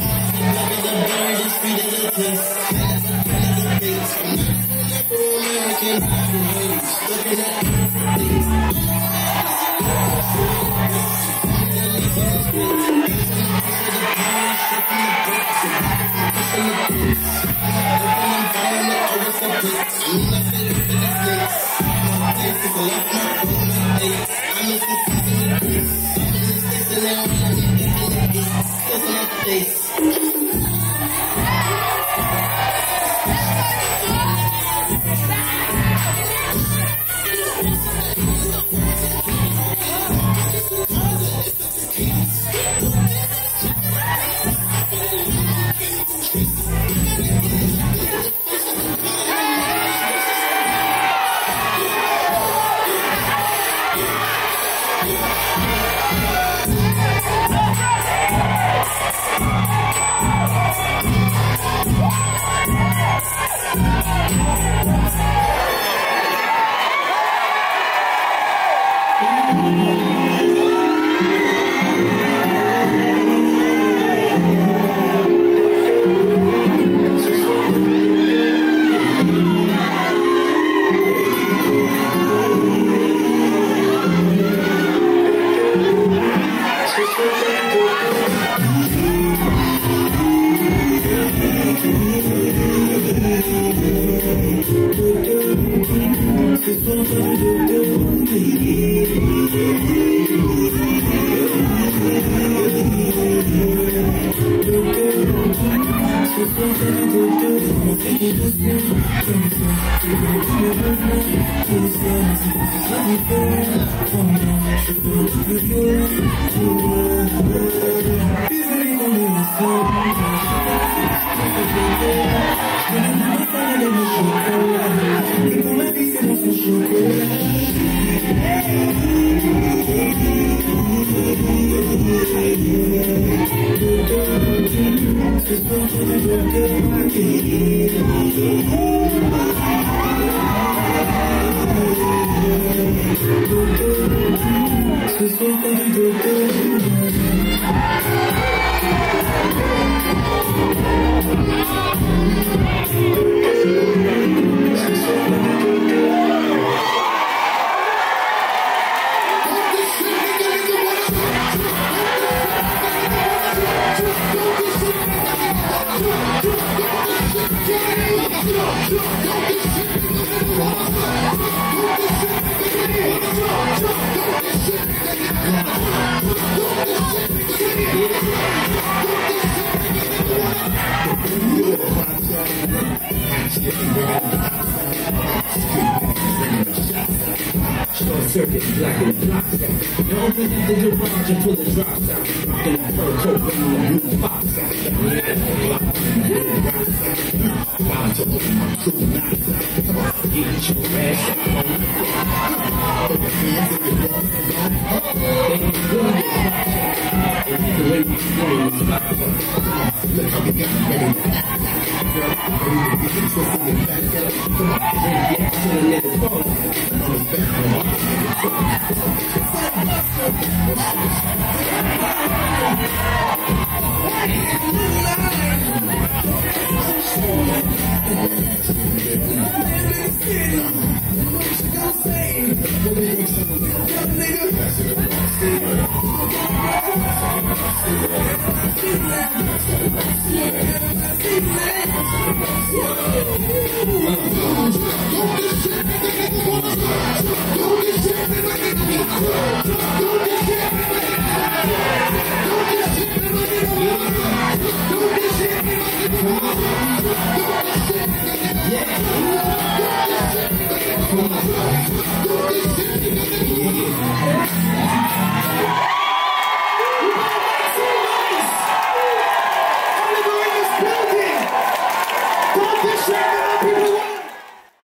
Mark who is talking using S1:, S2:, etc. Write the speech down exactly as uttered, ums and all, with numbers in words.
S1: Circuit, black and black set. You open up the garage and pull the drops out. Then the fur coat bring the blue box out. About to open my true knives out. Come on, get your ass up. Put your hands in your mouth. They ain't good. And the way we swing is like, look how we got ready to act. Girl, ready to get this in your back up. Come on, ready to get to the little phone. On the back of my Don't